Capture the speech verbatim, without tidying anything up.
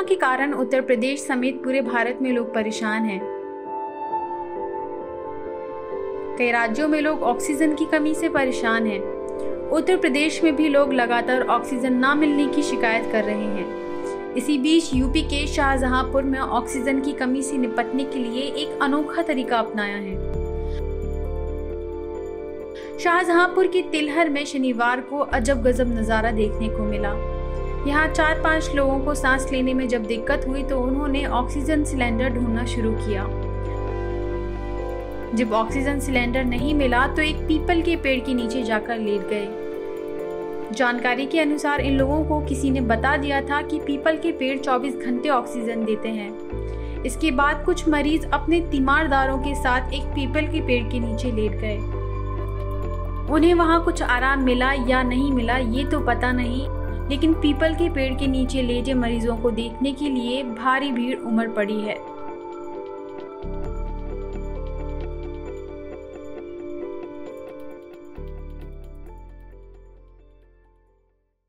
Corona के कारण उत्तर प्रदेश समेत पूरे भारत में लोग परेशान हैं। कई राज्यों में लोग ऑक्सीजन की कमी से परेशान हैं। उत्तर प्रदेश में भी लोग लगातार ऑक्सीजन न मिलने की शिकायत कर रहे हैं। इसी बीच यूपी के शाहजहांपुर में ऑक्सीजन की कमी से निपटने के लिए एक अनोखा तरीका अपनाया है। शाहजहांपुर के तिलहर में शनिवार को अजब गजब नज़ारा देखने को मिला। यहाँ चार पांच लोगों को सांस लेने में जब दिक्कत हुई तो उन्होंने ऑक्सीजन सिलेंडर ढूंढना शुरू किया। जब ऑक्सीजन सिलेंडर नहीं मिला तो एक पीपल के पेड़ के नीचे जाकर लेट गए। जानकारी के अनुसार इन लोगों को किसी ने बता दिया था कि पीपल के पेड़ चौबीस घंटे ऑक्सीजन देते हैं। इसके बाद कुछ मरीज अपने तीमारदारों के साथ एक पीपल के पेड़ के नीचे लेट गए। उन्हें वहां कुछ आराम मिला या नहीं मिला ये तो पता नहीं, लेकिन पीपल के पेड़ के नीचे लेटे मरीजों को देखने के लिए भारी भीड़ उमड़ पड़ी है।